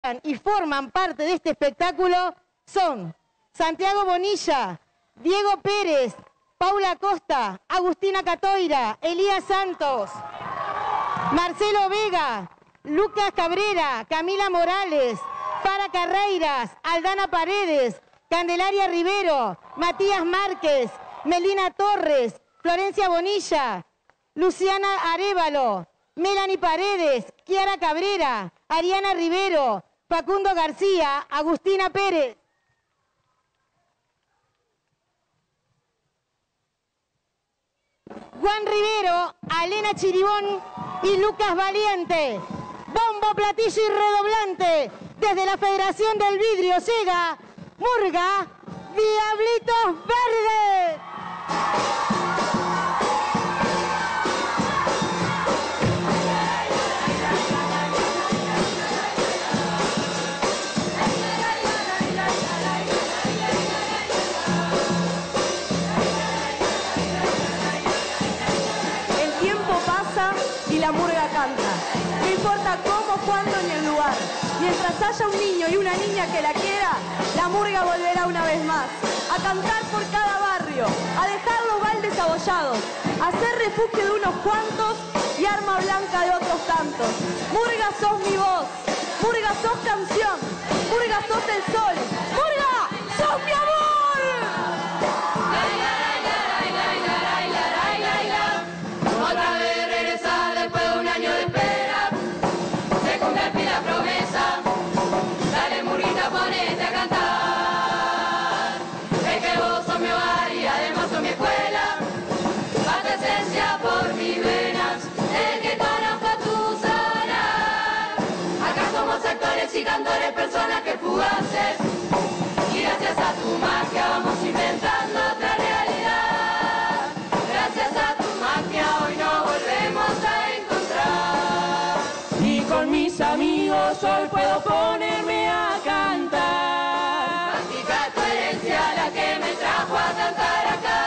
y forman parte de este espectáculo son Santiago Bonilla, Diego Pérez, Paula Costa, Agustina Catoira, Elías Santos, Marcelo Vega, Lucas Cabrera, Camila Morales, Fara Carreiras, Aldana Paredes, Candelaria Rivero, Matías Márquez, Melina Torres, Florencia Bonilla, Luciana Arévalo, Melanie Paredes, Kiara Cabrera, Ariana Rivero, Facundo García, Agustina Pérez. Juan Rivero, Alena Chiribón y Lucas Valiente. Bombo, platillo y redoblante. Desde la Federación del Vidrio llega Murga Diablitos Verdes. Y la murga canta. No importa cómo, cuándo ni el lugar. Mientras haya un niño y una niña que la quiera, la murga volverá una vez más a cantar por cada barrio, a dejar los baldes abollados, a ser refugio de unos cuantos y arma blanca de otros tantos. Murga, sos mi voz. Murga, sos canción. Murga, sos el sol. Murga, sos mi amor. Otra vez regresar después de un año de espera. Se cumple al fin la promesa. Dale, murguita, ponete a cantar. Es que vos sos mi hogar y además sos mi escuela. Va tu esencia por mis venas. El que conozca tu sonar. Acá somos actores y cantores, personajes fugaces. Y gracias a tu magia vamos inventando otra realidad. Gracias a tu magia hoy nos volvemos a encontrar. Y con mis amigos hoy puedo ponerme a cantar. Practica tu herencia, la que me trajo a cantar acá.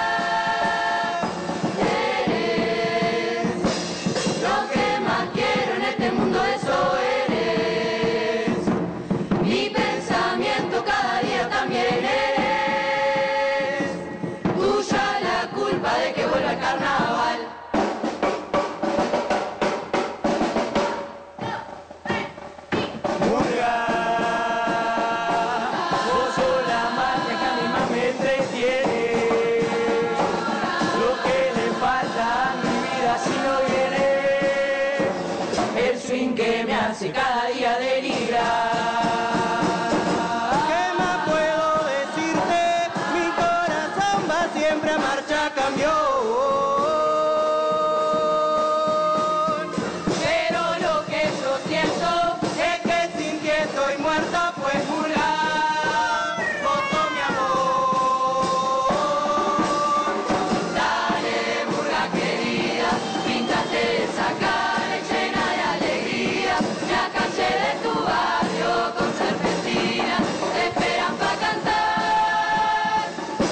Eres lo que más quiero en este mundo, eso eres. Mi pensamiento cada día también eres. Tuya la culpa de que vuelva el carnaval. Murga, vos sos la magia que a mí más me entretiene. Lo que le falta a mi vida si no viene, el swing que me hace cada día delibrar. ¿Qué más puedo decirte? Mi corazón va siempre a marcha cambio. Pero lo que yo siento es que sin ti estoy muerta, pues murga, vos sos mi amor. Dale, murga querida, píntate esa cara llena de alegría. La calle de tu barrio con serpentina te esperan pa' cantar.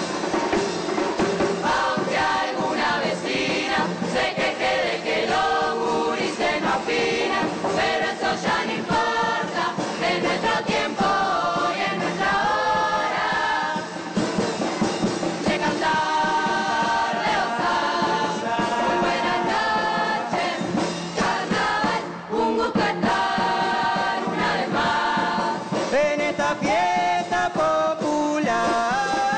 Aunque alguna vecina se queje de que los gurises no afinan, pero eso ya no importa, en nuestro tiempo y en nuestra hora de cantar, de gozar. Muy buenas noches, carnaval, un gusto estar una vez más. En esta fiesta popular.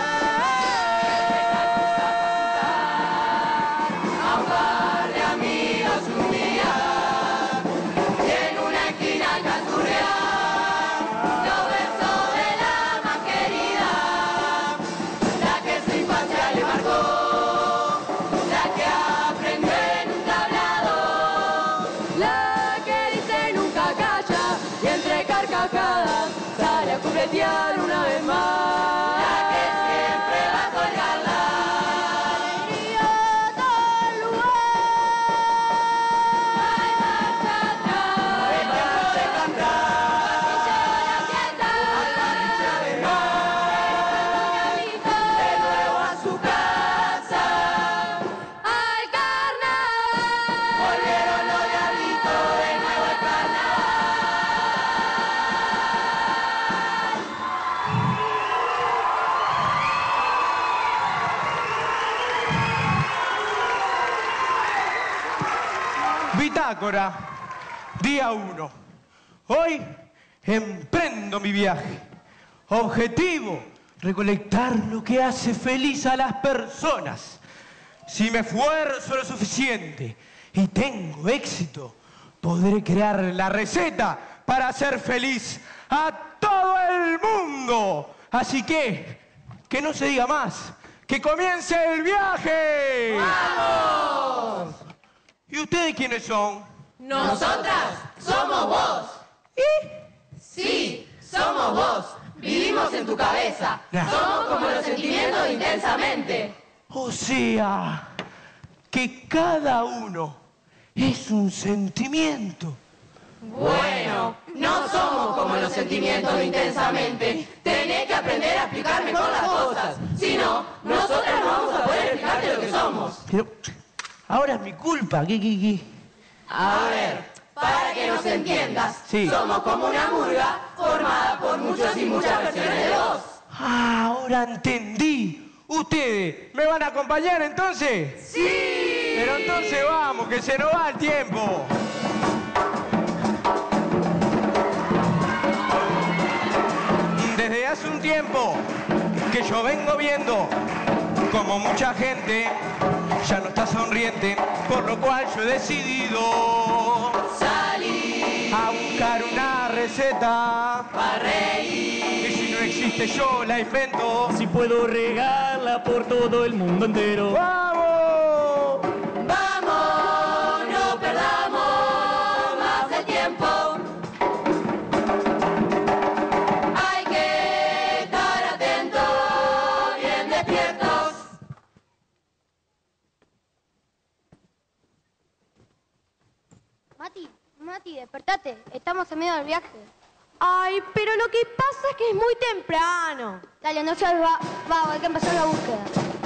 A un par de amigos un día y en una esquina canturrear los versos de la más querida, la que su infancia le marcó, la que aprendió en un tablado, La que dice nunca calla y entre carcajadas sale a juguetear una vez más. la que siempre va a colgarla. Alegría a todo lugar. Hay marcha atrás, Es tiempo de cantar. llegó la fiesta, De nuevo a su casa. al carnaval. Volvieron los diablitos de nuevo al carnaval. Bitácora, día 1. Hoy emprendo mi viaje. Objetivo, recolectar lo que hace feliz a las personas. Si me esfuerzo lo suficiente y tengo éxito, podré crear la receta para hacer feliz a todo el mundo. Así que no se diga más. ¡Que comience el viaje! ¡Vamos! ¿Y ustedes quiénes son? Nosotras somos vos. ¿Y? Sí, somos vos. Vivimos en tu cabeza. Nah. Somos como los sentimientos de Intensamente. O sea, que cada uno es un sentimiento. Bueno, no somos como los sentimientos de Intensamente. Tenés que aprender a explicar mejor las cosas. Si no, nosotras no vamos a poder explicarte lo que somos. Pero ahora es mi culpa. ¿Qué? A ver, para que nos entiendas, Sí. somos como una murga formada por muchos y muchas versiones de vos. Ah, ahora entendí. ¿Ustedes me van a acompañar entonces? ¡Sí! Pero entonces vamos, que se nos va el tiempo. Desde hace un tiempo que yo vengo viendo como mucha gente ya no está sonriente, por lo cual yo he decidido Salir a buscar una receta para reír. que si no existe yo la invento. Si puedo regarla por todo el mundo entero. ¡Vamos! Vamos, no perdamos más el tiempo. Hay que estar atentos, bien despiertos. Mati, despertate. Estamos en medio del viaje. Ay, pero lo que pasa es que es muy temprano. Dale, no seas vago, hay que empezar la búsqueda.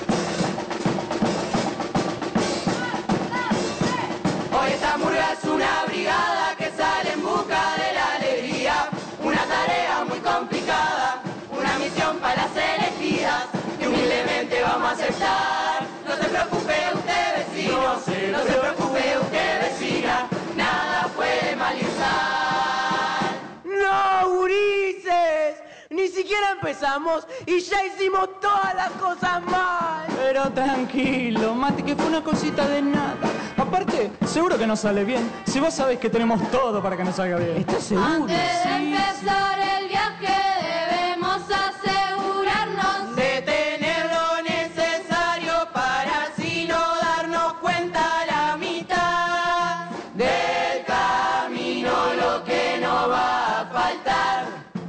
Hoy esta murga es una brigada que sale en busca de la alegría. Una tarea muy complicada, una misión para las elegidas que humildemente vamos a aceptar. No se preocupe usted, vecino, no se preocupe usted, vecina, nada puede malizar. ¡No, gurises! Ni siquiera empezamos y ya hicimos todas las cosas mal. Pero tranquilo, Mati, que fue una cosita de nada. Aparte, seguro que nos sale bien. Si vos sabés que tenemos todo para que nos salga bien. ¿Estás seguro? Antes de empezar el viaje debemos asegurarnos De tener lo necesario para así no darnos cuenta la mitad del camino lo que nos va a faltar.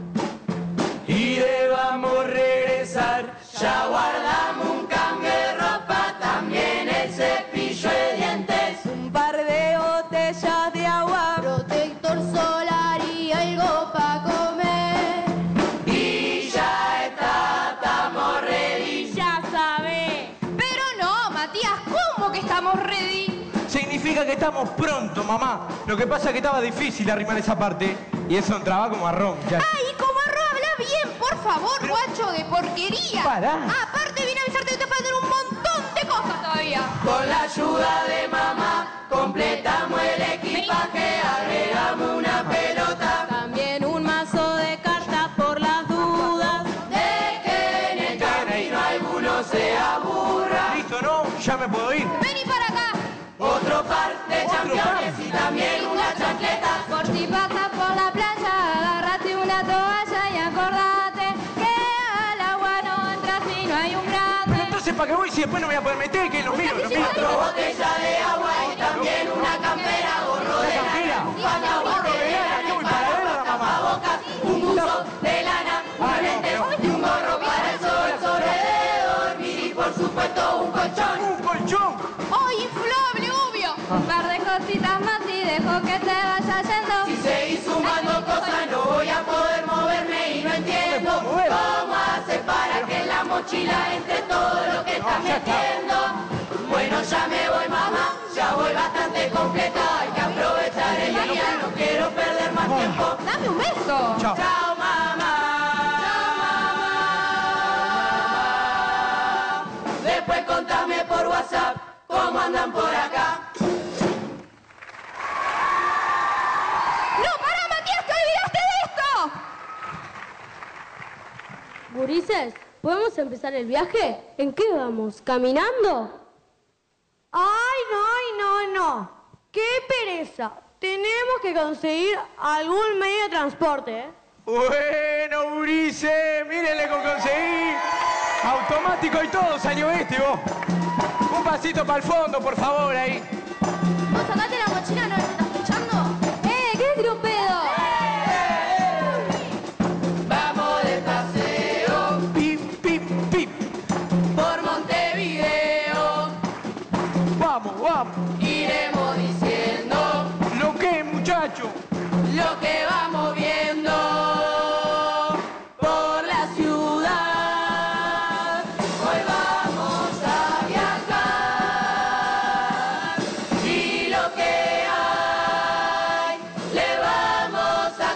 y debamos regresar. Ya guardamos un cambio de ropa, también el cepillo de dientes. Un par de botellas de agua. Protector solar y algo para comer. Y ya está, estamos ready. Ya sabe. Pero no, Matías, ¿cómo que estamos ready? Significa que estamos pronto, mamá. Lo que pasa es que estaba difícil arrimar esa parte y eso entraba como arrón. Ya. Ay, como arroz, habla bien, por favor, guacho de porquería. Pará. Aparte, vine a avisarte que te faltan un montón de cosas todavía. Con la ayuda de mamá completamos el equipaje, agregamos una pelota. También un mazo de cartas por las dudas. De que en el camino alguno se aburra. ¿Listo, no? Ya me puedo ir. Vení para acá. Otro par de championes y también una chancleta. Por si pasas por la playa, agárrate una toalla y acordate que al agua no entras si no hay un grande. Entonces, ¿para qué voy si después no me voy a poder meter? Que es lo mío, lo mío. Cuatro botellas de agua y también una campera, gorro de lana, bufanda, gorro de lana, ¿Qué voy para la guerra, mamá? tapabocas, un buzo de lana, unos lentes y un gorro para el sol, sobre de dormir y por supuesto un colchón. ¡Un colchón! ¡Ay, inflable, obvio! Un par de cositas más y dejo que te vaya yendo. Si seguís sumando cosas no voy a poder moverme y no entiendo cómo hacer para que en la mochila entre todo lo que estás metiendo. Bueno, ya me voy, mamá, ya voy bastante completa, hay que aprovechar el día, no quiero perder más tiempo. ¡Dame un beso! Chao. Chao, mamá. Después contame por WhatsApp cómo andan por acá. Gurises, ¿podemos empezar el viaje? ¿En qué vamos? ¿Caminando? Ay, no. ¡Qué pereza! Tenemos que conseguir algún medio de transporte, ¿eh? Bueno, Ulises, mírenle con conseguí. Automático y todo salió este, vos. Un pasito para el fondo, por favor, ahí. Vos sacate la mochila, ¿no me estás escuchando? ¿Qué es un pedo? Vamos de paseo Pip, pip, pip. por Montevideo. Vamos. Iremos diciendo ¿Lo qué, muchacho? lo que vamos viendo por la ciudad. Hoy vamos a viajar y lo que hay le vamos a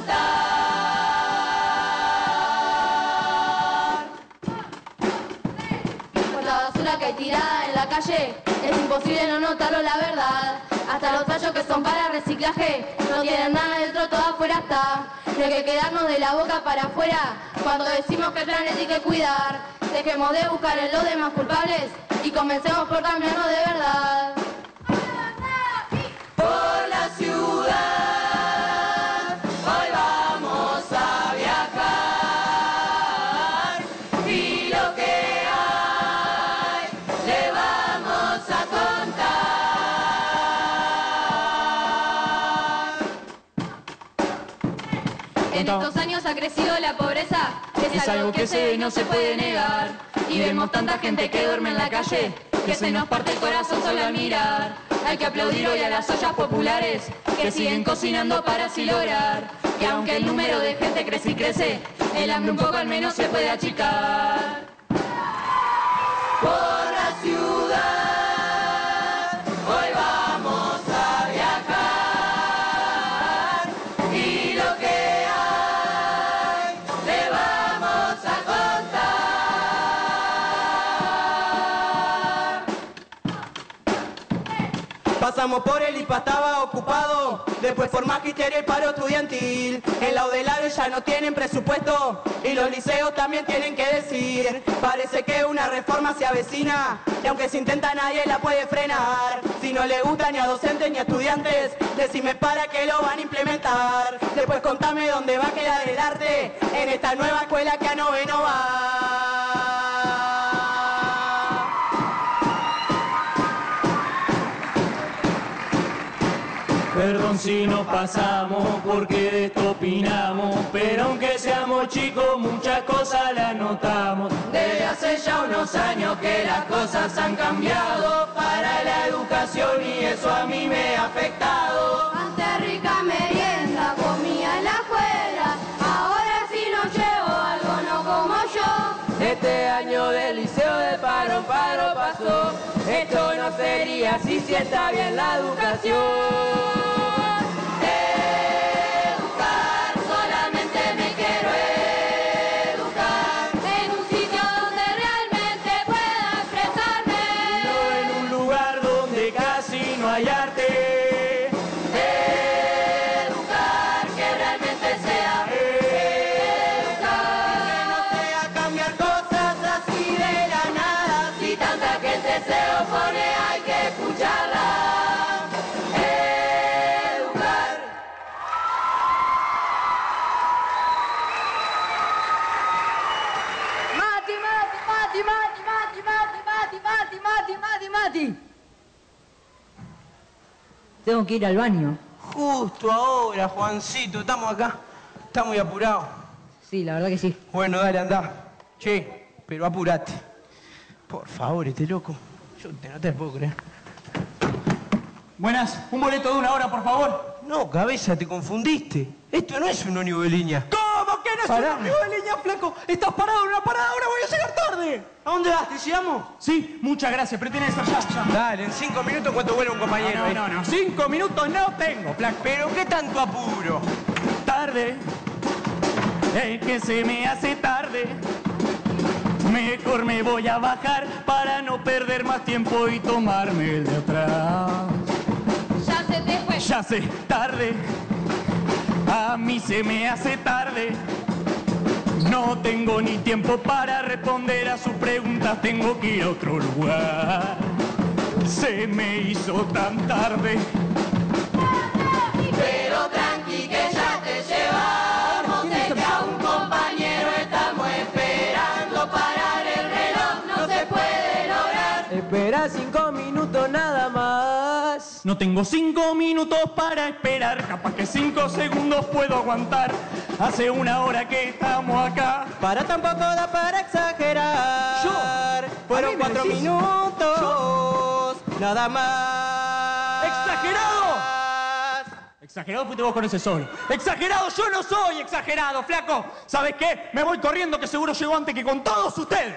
contar. Por la basura que hay tirada en la calle, es imposible no notarlo, la verdad. Hasta los tallos que son para reciclaje no tienen nada dentro, todo afuera está. No hay que quedarnos de la boca para afuera cuando decimos que el planeta hay que cuidar. Dejemos de buscar en los demás culpables y comencemos por cambiarnos de verdad. Por la ciudad, hoy vamos a viajar y lo que hay le vamos a contar. En estos años ha crecido la pobreza, es algo que se ve y no se puede negar. Y vemos tanta gente que duerme en la calle, que se nos parte el corazón solo al mirar. Hay que aplaudir hoy a las ollas populares, que siguen cocinando para así lograr que aunque el número de gente crece y crece, el hambre un poco al menos se puede achicar. Por la ciudad, hoy vamos a viajar y lo que hay le vamos a contar. Pasamos por el IPA, estaba ocupado. Después por magisterio y paro estudiantil. En la Udelario ya no tienen presupuesto y los liceos también tienen que decir. Parece que una reforma se avecina y aunque se intenta nadie la puede frenar. Si no le gusta ni a docentes ni a estudiantes, decime para qué lo van a implementar. Después contame dónde va a quedar el arte en esta nueva escuela que a noveno va. Perdón si nos pasamos porque de esto opinamos, pero aunque seamos chicos muchas cosas las notamos. Desde hace ya unos años que las cosas han cambiado para la educación y eso a mí me ha afectado. Antes rica merienda comía en la escuela, ahora si no llevo algo no como yo. Este año del liceo de paro pasó. Esto no sería así si está bien la educación. Educar, solamente me quiero educar. En un sitio donde realmente pueda expresarme. No en un lugar donde casi no hay arte. Educar, que realmente sea educar. Que no sea cambiar cosas así de la nada. Si tanta gente se opone hay que escucharla. Educar. Mati. Tengo que ir al baño. Justo ahora, Juancito, estamos acá. Está muy apurado. Sí, la verdad que sí. Bueno, dale, andá. Che, pero apurate. Por favor, este loco. No te puedo creer. Buenas, un boleto de 1 hora, por favor. No, cabeza, te confundiste. Esto no es un ómnibus de línea. ¿Cómo que no es Pará. un ómnibus de línea, flaco? Estás parado en una parada, ahora voy a llegar tarde. ¿A dónde vas? ¿Te llegamos? Sí, muchas gracias, pero tiene que ser ya. Dale, en 5 minutos cuando vuelva un compañero. No, 5 minutos no tengo, flaco. ¿Pero qué tanto apuro? Tarde, es que se me hace tarde. Mejor me voy a bajar para no perder más tiempo y tomarme el de atrás. Ya se te fue. Ya sé, tarde, a mí se me hace tarde. No tengo ni tiempo para responder a sus preguntas, tengo que ir a otro lugar. Se me hizo tan tarde. Pero tranqui que ya te llevamos, es que a un compañero estamos esperando. Parar el reloj no se puede lograr. Espera 5 minutos nada más. No tengo 5 minutos para esperar, capaz que 5 segundos puedo aguantar. Hace 1 hora que estamos acá. Para tampoco da para exagerar. Fueron 4 minutos nada más. ¡Exagerado! Exagerado fuiste vos con ese sol. ¡Exagerado! Yo no soy exagerado, flaco. ¿Sabes qué? Me voy corriendo que seguro llego antes que con todos ustedes.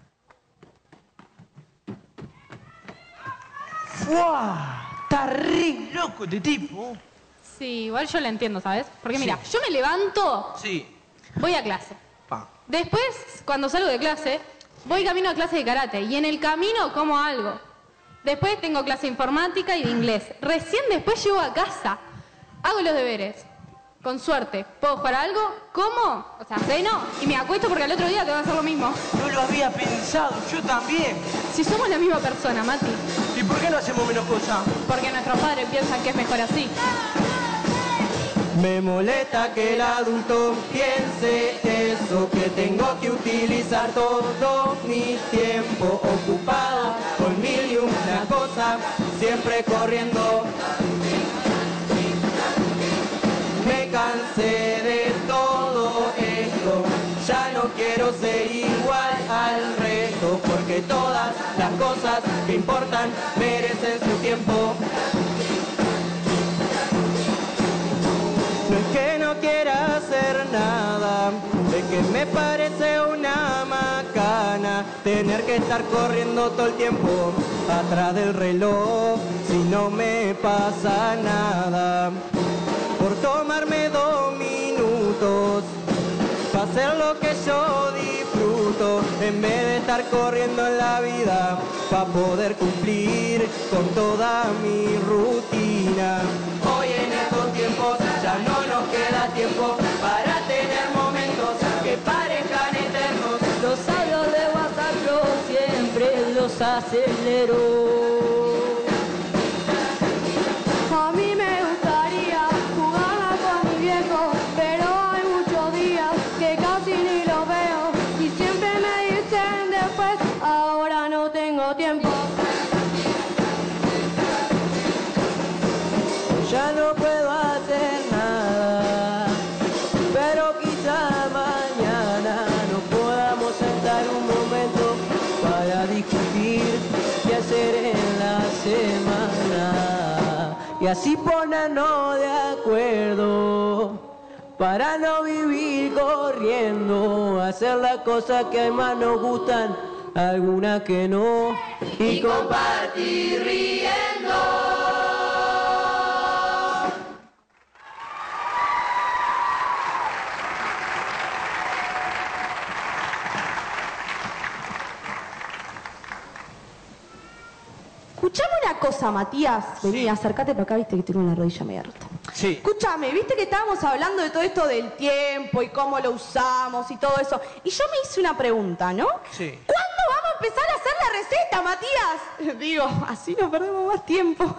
¡Fua! Está re loco este tipo. Sí, igual yo la entiendo, ¿sabes? Porque mira, yo me levanto, Sí. voy a clase. Pa. Después, cuando salgo de clase, voy camino a clase de karate. Y en el camino como algo. Después tengo clase de informática y de inglés. Recién después llego a casa. Hago los deberes. Con suerte. ¿Puedo jugar algo? ¿Cómo? O sea, ceno y me acuesto porque al otro día te va a hacer lo mismo. No lo había pensado, yo también. Si somos la misma persona, Mati. ¿Y por qué no hacemos menos cosas? Porque nuestros padres piensan que es mejor así. Me molesta que el adulto piense eso, que tengo que utilizar todo mi tiempo ocupado con mil y una cosas, siempre corriendo. Me cansé de todo esto, ya no quiero ser igual al resto, porque todas las cosas que importan merecen su tiempo. No es que no quiera hacer nada, es que me parece una macana tener que estar corriendo todo el tiempo atrás del reloj si no me pasa nada. Por tomarme 2 minutos para hacer lo que yo disfruto, en vez de estar corriendo en la vida para poder cumplir con toda mi rutina. Hoy en estos tiempos ya no nos queda tiempo para tener momentos que parezcan eternos. Los audios de WhatsApp yo siempre los acelero. A mí me gustaría jugarla con mi viejo, pero hay muchos días que casi ni lo veo y siempre me dicen después, ahora no tengo tiempo. Ya no puedo hacer nada, pero quizá mañana nos podamos sentar un momento para discutir qué hacer en la semana y así ponernos de acuerdo para no vivir corriendo, hacer las cosas que más nos gustan, algunas que no, y compartir riendo. Escuchame una cosa, Matías. Vení, acércate para acá, viste que tengo una rodilla media rota. Sí. Escúchame, viste que estábamos hablando de todo esto del tiempo y cómo lo usamos y todo eso. Y yo me hice una pregunta, ¿no? Sí. ¿Cuándo vamos a empezar a hacer la receta, Matías? Digo, así no perdemos más tiempo.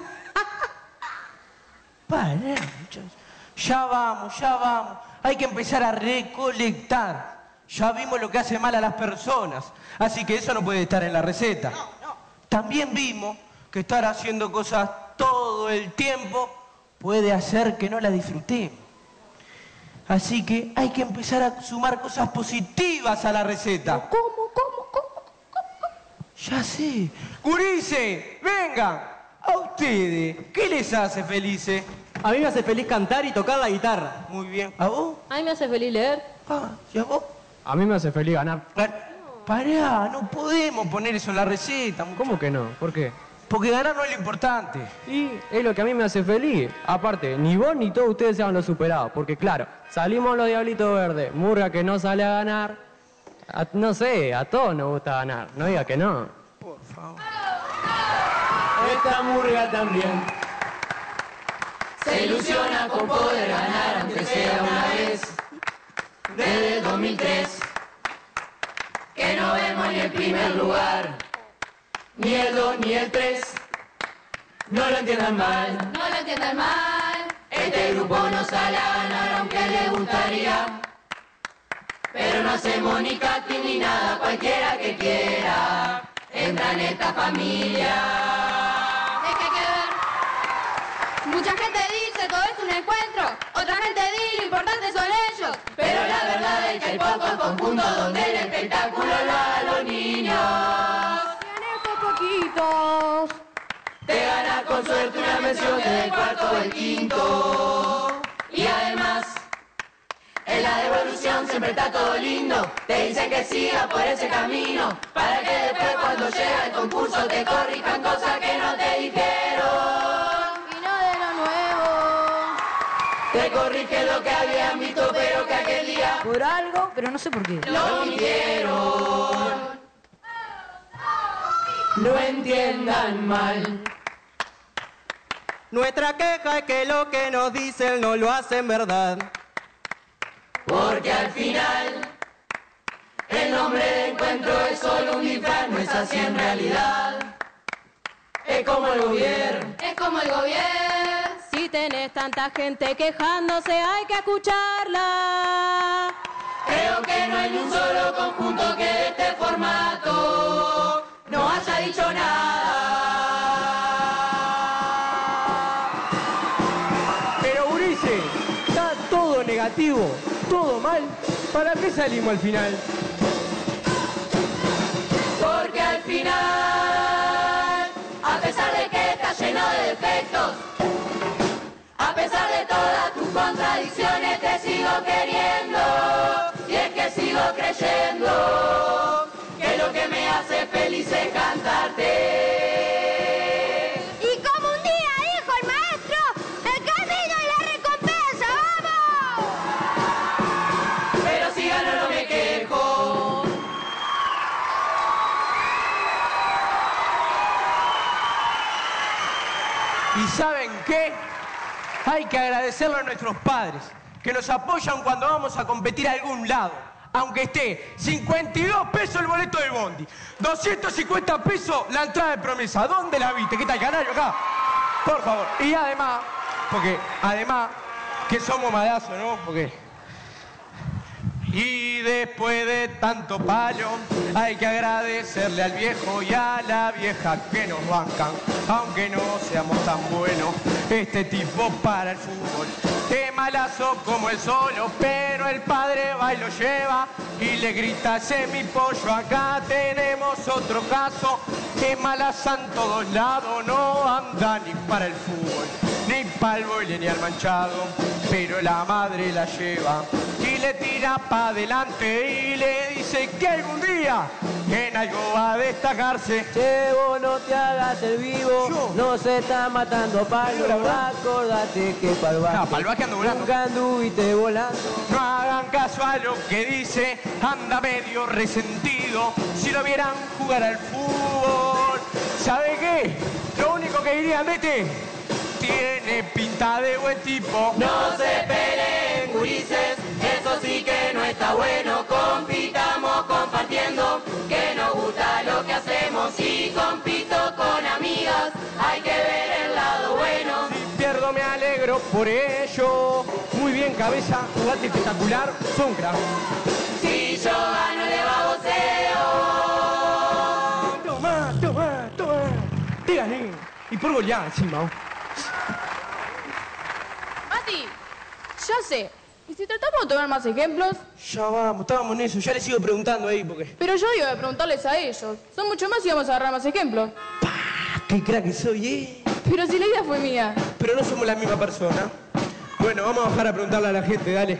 Para, muchachos. Ya vamos. Hay que empezar a recolectar. Ya vimos lo que hace mal a las personas. Así que eso no puede estar en la receta. También vimos que estar haciendo cosas todo el tiempo puede hacer que no la disfrutemos. Así que hay que empezar a sumar cosas positivas a la receta. ¿Cómo? Ya sé. Gurises, vengan. A ustedes, ¿qué les hace felices? A mí me hace feliz cantar y tocar la guitarra. Muy bien. ¿A vos? A mí me hace feliz leer. ¿Y a vos? A mí me hace feliz ganar. Pará, no podemos poner eso en la receta. ¿Cómo que no? ¿Por qué? Porque ganar no es lo importante. Y es lo que a mí me hace feliz. Aparte, ni vos ni todos ustedes se han lo superado. Porque claro, salimos los Diablitos Verdes. Murga que no sale a ganar. No sé, a todos nos gusta ganar. No diga que no. Por favor. Esta murga también Se ilusiona con poder ganar, aunque sea una vez. Desde el 2003 ni el primer lugar, ni el 2 ni el 3, no lo entiendan mal. No lo entiendan mal. Este grupo no sale a ganar aunque les gustaría, pero no hacemos ni casting ni nada, cualquiera que quiera entra en esta familia. Es que hay que ver. Mucha gente dice todo es un encuentro, otra gente dice lo importante son ellos, Pero la verdad es que hay pocos conjuntos donde el espectáculo lo hagan los niños. Poquitos. Te ganas con suerte una mención del cuarto o el quinto. Y además, en la devolución siempre está todo lindo. Te dicen que siga por ese camino, para que después cuando llega el concurso te corrijan cosas que no te dijeron. Y no de lo nuevo. Te corrigen lo que habían visto pero que aquel día Por algo, pero no sé por qué. lo mintieron. No entiendan mal. Nuestra queja es que lo que nos dicen no lo hacen verdad. Porque al final el nombre de encuentro es solo un disfraz, no es así en realidad. Es como el gobierno. es como el gobierno. Si tenés tanta gente quejándose, hay que escucharla. Creo que no hay ni un solo conjunto que de este formato no haya dicho nada. Pero Ulises, está todo negativo, todo mal. ¿Para qué salimos al final? Porque al final, a pesar de que está lleno de defectos, a pesar de todas tus contradicciones, te sigo queriendo. Y es que sigo creyendo que lo que me hace feliz es cantarte. Y como un día dijo el maestro, el camino y la recompensa, ¡vamos! Pero si gano no me quejo. ¿Y saben qué? Hay que agradecerle a nuestros padres, que nos apoyan cuando vamos a competir a algún lado. Aunque esté 52 pesos el boleto del bondi, 250 pesos la entrada de promesa. ¿Dónde la viste? ¿Qué tal, canario? Acá. Por favor. Y además, que somos malazos, ¿no? Y después de tanto palo, hay que agradecerle al viejo y a la vieja que nos bancan. Aunque no seamos tan buenos, este tipo para el fútbol es malazo como el solo, pero el padre va y lo lleva y le grita: ese mi pollo. Acá tenemos otro caso, es malaza en todos lados, no anda ni para el fútbol, ni para el boile ni al manchado, pero la madre la lleva y le tira para adelante y le dice que algún día en algo va a destacarse. Che, vos no te hagas el vivo, no se está matando a palo. Acordate que pa'l básquet ando volando. Nunca anduviste volando. No hagan caso a lo que dice, anda medio resentido. Si lo vieran jugar al fútbol, ¿sabe qué? Lo único que dirían de este: tiene pinta de buen tipo. No se peleen, gurises, eso sí que no está bueno. Compitamos compartiendo, que nos gusta lo que hacemos. Y compito con amigas, hay que ver el lado bueno. Si pierdo me alegro por ello. Muy bien, cabeza, jugaste espectacular, son crack. Si yo gano le baboseo. Toma. Te gané. Y por goleada encima. Mati, ya sé. ¿Y si tratamos de tomar más ejemplos? Ya vamos, estábamos en eso. Ya les sigo preguntando ahí porque... Pero yo iba a preguntarles a ellos. Son mucho más y vamos a agarrar más ejemplos. ¡Qué crack que soy, eh! Pero si la idea fue mía. Pero no somos la misma persona. Bueno, vamos a bajar a preguntarle a la gente, dale.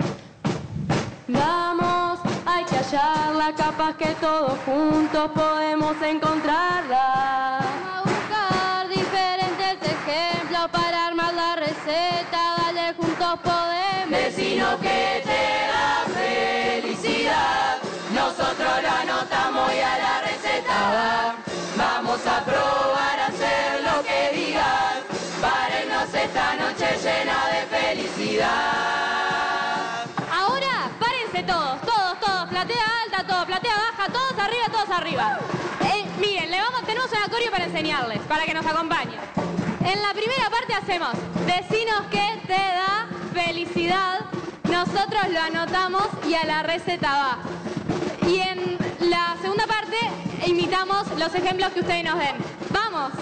Vamos, hay que hallarla, capaz que todos juntos podemos encontrarla. Vamos a buscar diferentes ejemplos para armar la receta, dale, juntos podemos. Vecino que te da felicidad, nosotros la anotamos y a la receta va. Vamos a probar a hacer lo que digas, párennos esta noche llena de felicidad. Ahora, párense todos, platea alta, todos, platea baja, todos arriba. Miren, tenemos un acorio para enseñarles, para que nos acompañen. En la primera parte hacemos, decinos qué te da felicidad, nosotros lo anotamos y a la receta va. Y en la segunda parte imitamos los ejemplos que ustedes nos den. ¡Vamos!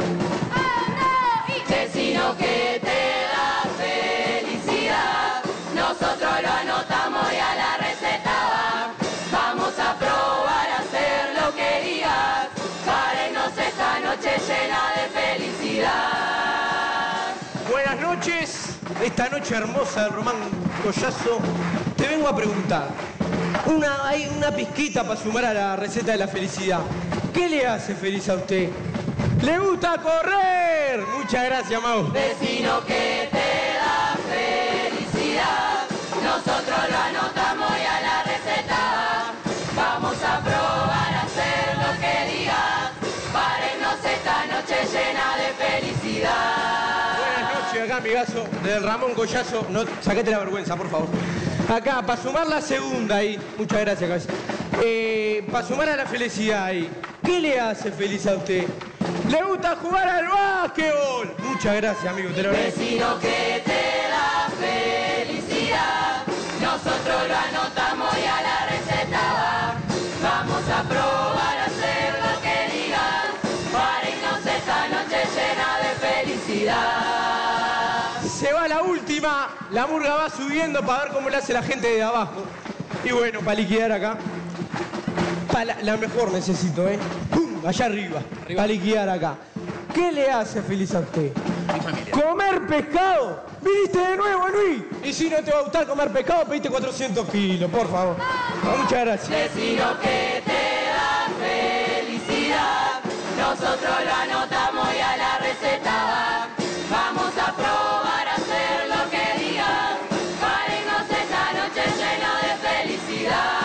Decinos que te da felicidad, nosotros lo anotamos y a la receta va. Vamos a probar a hacer lo que digas, para irnos esta noche llena de felicidad. Buenas noches, esta noche hermosa de Román Collazo, te vengo a preguntar. Hay una pizquita para sumar a la receta de la felicidad. ¿Qué le hace feliz a usted? ¡Le gusta correr! Muchas gracias, Mau. Decino que te da felicidad, nosotros lo anotamos y a la receta va. Vamos a probar a hacer lo que digas, para irnos esta noche llena de felicidad. Buenas noches, acá amigazo del Ramón Collazo. No, sacate la vergüenza, por favor. Acá, para sumar la segunda ahí. Muchas gracias, cabeza. Para sumar a la felicidad ahí. ¿Qué le hace feliz a usted? ¿Le gusta jugar al básquetbol? Muchas gracias, amigo. Te lo agradezco. Decino que te da felicidad, nosotros lo anotamos y a la receta va. Vamos a probar a hacer lo que digas, para irnos esta noche llena de felicidad. Se va la última. La murga va subiendo para ver cómo le hace la gente de abajo. Y bueno, para liquidar acá. La mejor necesito, ¿eh? ¡Pum! Allá arriba. Para liquidar acá. ¿Qué le hace feliz a usted? Mi familia. ¿Comer pescado? ¿Viniste de nuevo, Luis? Y si no te va a gustar comer pescado, pediste 400 kilos, por favor. Muchas gracias. Decino que te da felicidad, nosotros lo anotamos y a la receta va. Vamos a probar a hacer lo que digas, para irnos esta noche llena de felicidad.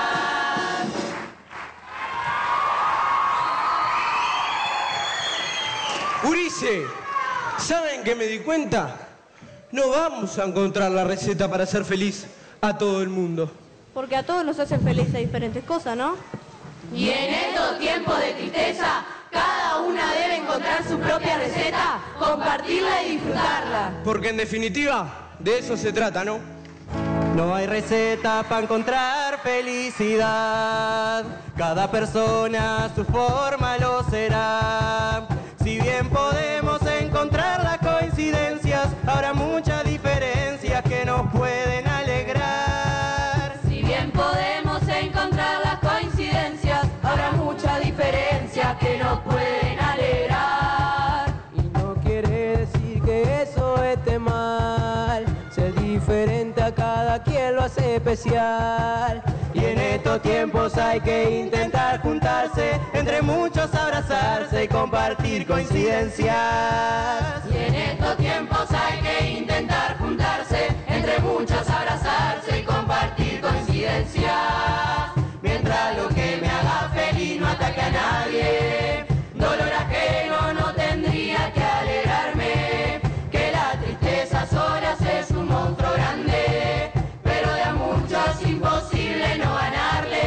Urice, ¿saben qué me di cuenta? No vamos a encontrar la receta para ser feliz a todo el mundo. Porque a todos nos hacen felices diferentes cosas, ¿no? Y en estos tiempos de tristeza, cada una debe encontrar su propia receta, compartirla y disfrutarla. Porque en definitiva, de eso se trata, ¿no? No hay receta para encontrar felicidad, cada persona a su forma lo será. Si bien podemos encontrar las coincidencias, habrá muchas diferencias que nos pueden alegrar. Si bien podemos encontrar las coincidencias, habrá muchas diferencias que nos pueden alegrar. Y no quiere decir que eso esté mal, ser diferente a cada quien lo hace especial. Y en estos tiempos hay que intentar juntarse, entre muchos abrazarse y compartir coincidencias. Y en estos tiempos hay que intentar juntarse, entre muchos abrazarse y compartir coincidencias. Mientras lo que me haga feliz no ataque a nadie, dolor ajeno no tendría que alegrarme, que la tristeza sola es un monstruo grande, pero de a muchos es imposible no ganarle.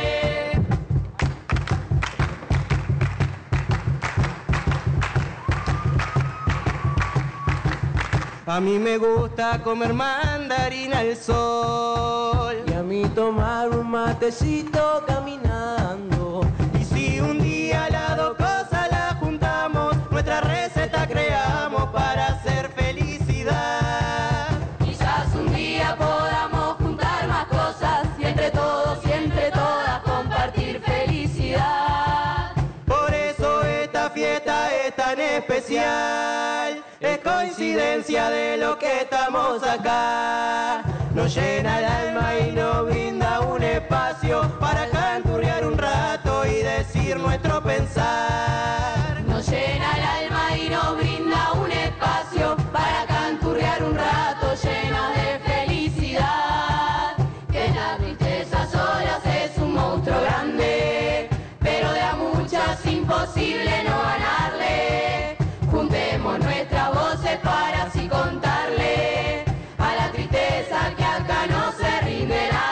A mí me gusta comer mandarina al sol, Y a mí tomar un matecito caminando. y si un día las dos cosas las juntamos, nuestra receta creamos para hacer felicidad. Quizás un día podamos juntar más cosas y entre todos y entre todas compartir felicidad. Por eso esta fiesta es tan especial, es coincidencia de lo que estamos acá. Nos llena el alma y nos brinda un espacio para canturrear un rato y decir nuestro pensar. Nos llena el alma y nos brinda un espacio para canturrear un rato lleno de felicidad. Que la tristeza sola es un monstruo grande, pero de a muchas es imposible no ganarle. Juntemos nuestras voces para así contarle a la tristeza que acá no se rinderá.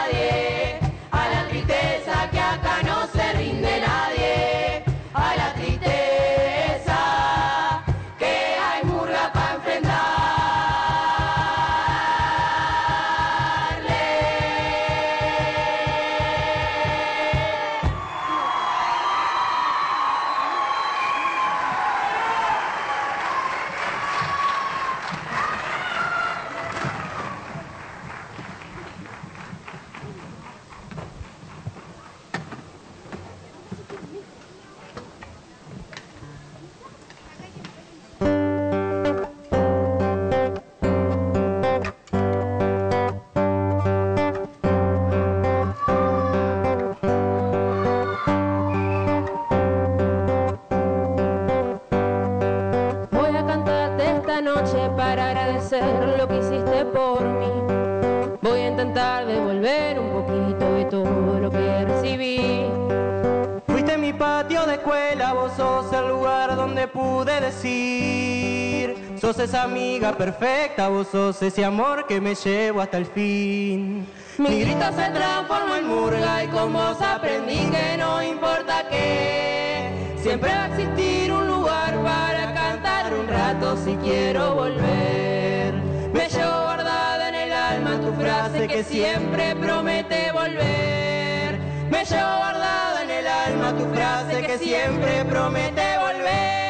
devolver un poquito de todo lo que recibí. Fuiste mi patio de escuela, vos sos el lugar donde pude decir. Sos esa amiga perfecta, vos sos ese amor que me llevo hasta el fin. Mi grito se transformó en murga y con vos aprendí que no importa qué, siempre va a existir un lugar para cantar un rato si quiero volver. Me llevo guardada en el alma tu frase que siempre promete volver. Me llevo guardada en el alma tu frase que siempre promete volver.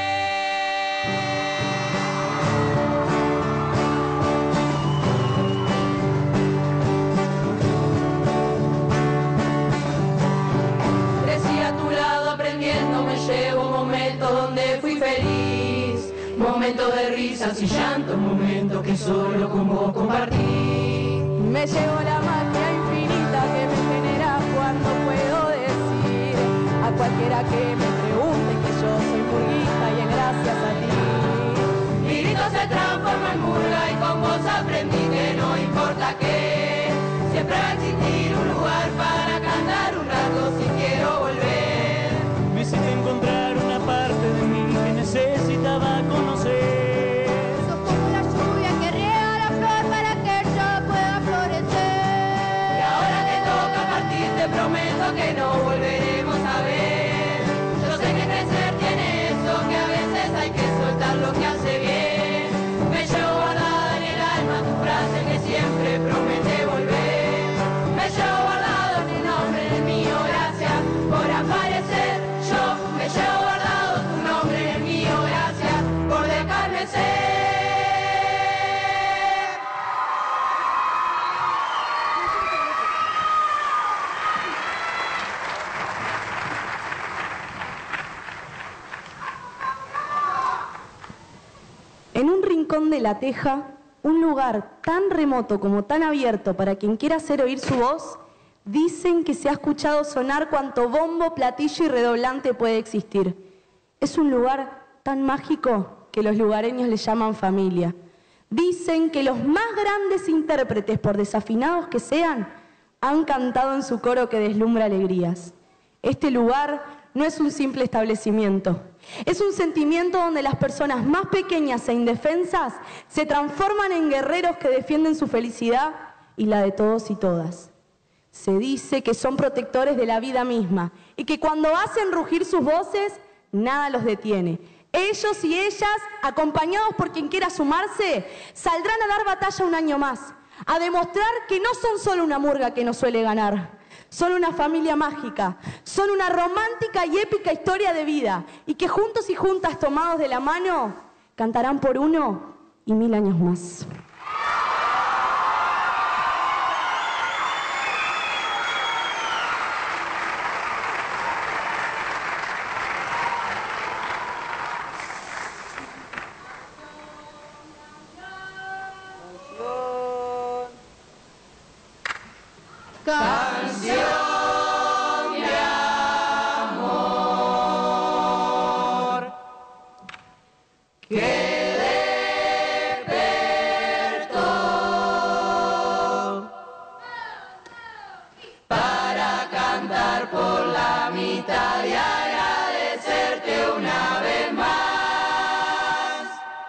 Me llevo momentos donde fui feliz, momentos de risas y llantos, momentos que solo con vos compartí. Me llevo la magia infinita que me genera cuando puedo decir a cualquiera que me pregunte que yo soy murguita y es gracias a ti. Mi grito se transforma en murga y con vos aprendí que no importa qué, siempre va a existir un lugar para cantar un rato si quiero volver. Necesito encontrar una parte de mí que necesitaba conocer. Sos como la lluvia que riega la flor para que ella pueda florecer. Y ahora que toca partir te prometo que no volveremos a ver. Yo sé que crecer tiene eso, que a veces hay que soltar lo que hace bien. Me llevo guardada en el alma tu frase que siempre promete volver. Me llevo guardado en el nombre en el mío, gracias por aparecer. Me llevo guardado tu nombre en el mío, gracias por dejarme ser. En un rincón de La Teja, un lugar tan remoto como tan abierto para quien quiera hacer oír su voz, dicen que se ha escuchado sonar cuanto bombo, platillo y redoblante puede existir. Es un lugar tan mágico que los lugareños le llaman familia. Dicen que los más grandes intérpretes, por desafinados que sean, han cantado en su coro que deslumbra alegrías. Este lugar no es un simple establecimiento. Es un sentimiento donde las personas más pequeñas e indefensas se transforman en guerreros que defienden su felicidad y la de todos y todas. Se dice que son protectores de la vida misma y que cuando hacen rugir sus voces, nada los detiene. Ellos y ellas, acompañados por quien quiera sumarse, saldrán a dar batalla un año más, a demostrar que no son solo una murga que no suele ganar, son una familia mágica, son una romántica y épica historia de vida y que juntos y juntas, tomados de la mano, cantarán por 1 y 1000 años más. Canción de amor que despertó para cantar por la mitad y agradecerte una vez más.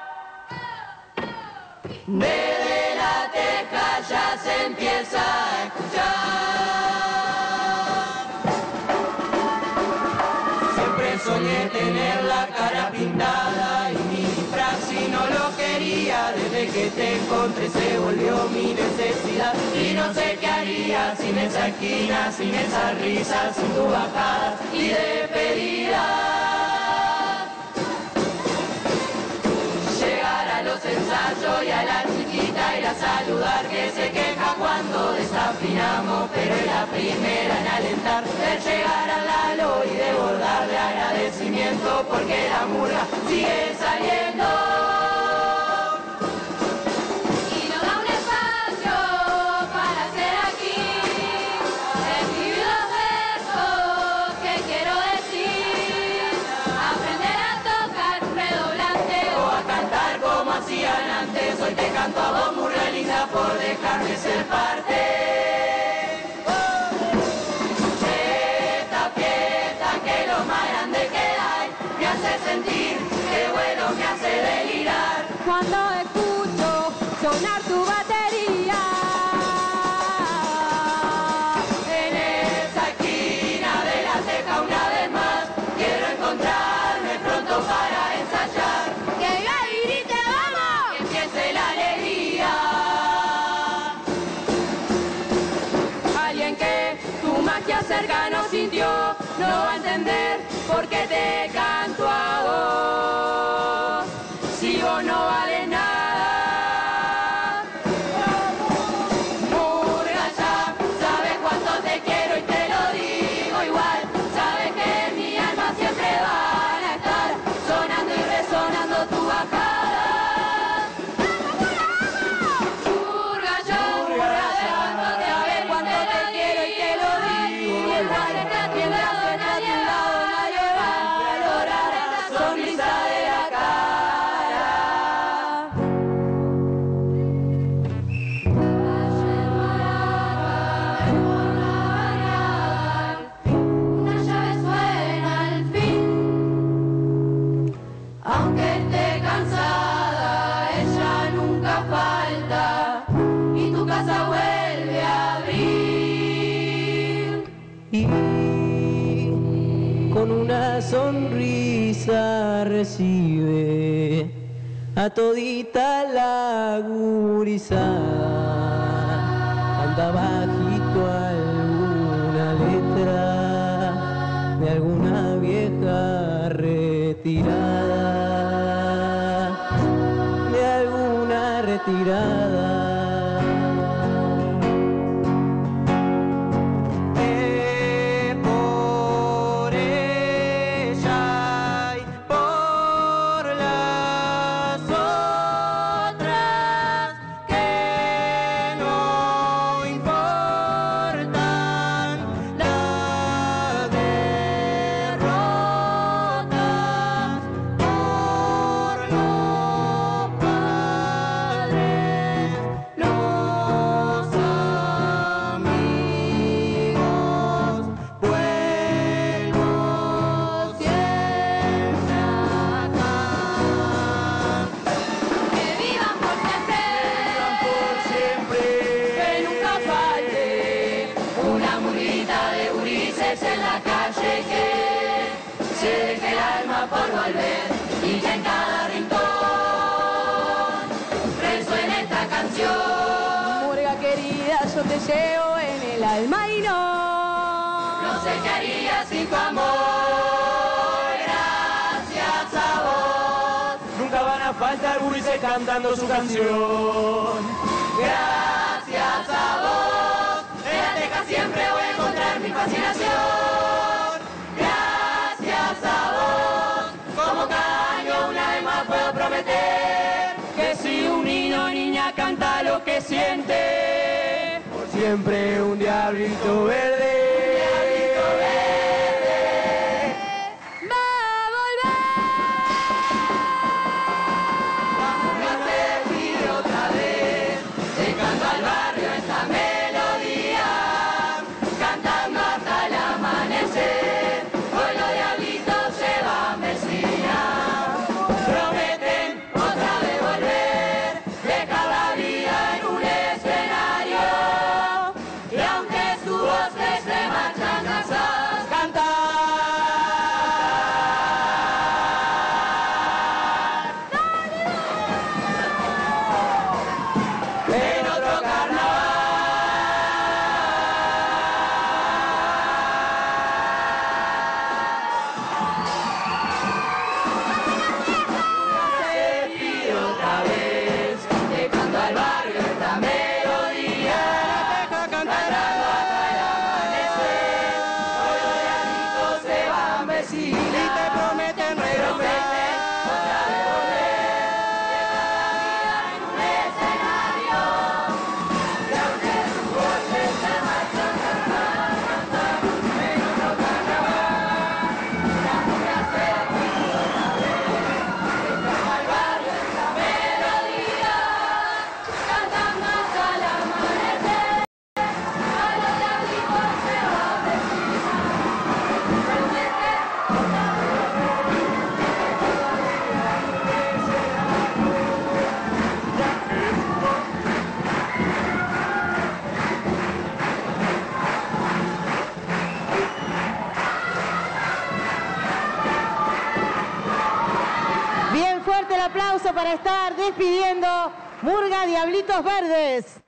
Desde La Teja ya se empieza a escuchar. Soñé tener la cara pintada y mi disfraz si no lo quería. Desde que te encontré se volvió mi necesidad. Y no sé qué haría sin esa esquina, sin esas risas, sin tu bajada y despedida. Llegar a los ensayos y a la chiquita ir a saludar, que se queja cuando desafinamos, pero es la primera en alentar. Ver llegar al Lalo y desbordarle agradecimiento porque la murga sigue saliendo. Y nos da un espacio para hacer aquí, escribir los versos que quiero decir, aprender a tocar un redoblante O a cantar como hacían antes. Hoy te canto a vos, murga linda, por dejarme ser parte. cuando escucho sonar tu batería. En esa esquina de la ceja una vez más, quiero encontrarme pronto para ensayar. Que viva y grite, vamos. Que empiece la alegría. Alguien que tu magia cerca no sintió, no va a entender por qué te canto a vos. Si vos no vales nada. Murga ya, sabes cuánto te quiero y te lo digo igual. Sabes que en mi alma siempre van a estar sonando y resonando tu bajada. Murga ya, Sabes cuánto te quiero y te lo digo igual. Mientras esté a tu lado nadie va a valorar la sonrisa de la cara. Una llave suena al fin. aunque esté cansada, ella nunca falta y tu casa vuelve a abrir. Y con una sonrisa recibe a todita la gurizada. Anda bajito alguna letra de alguna vieja retirada, de alguna retirada. Por ella y por las otras que no importan las derrotas, por los padres, los amigos, vuelvo siempre acá. Que vivan por siempre, que nunca falte una murguita de gurises en la calle que se deje el alma por volver y que en cada rincón resuene esta canción. Murga querida, yo te llevo en el alma y No sé qué haría sin tu amor, gracias a vos. Nunca van a faltar gurises cantando su canción. Gracias a vos, en la teja siempre voy a encontrar mi fascinación. Gracias a vos, como cada año una vez más puedo prometer Que si un niño o niña canta lo que siente, Por siempre un diablito verde. va a volver. no se olvide otra vez, dejando al barrio esta melodía, cantando hasta el amanecer. Hoy los diablitos llevan vecina, prometen otra vez volver, dejar la vida en un escenario, y aunque su voz aplauso para estar despidiendo Murga Diablitos Verdes.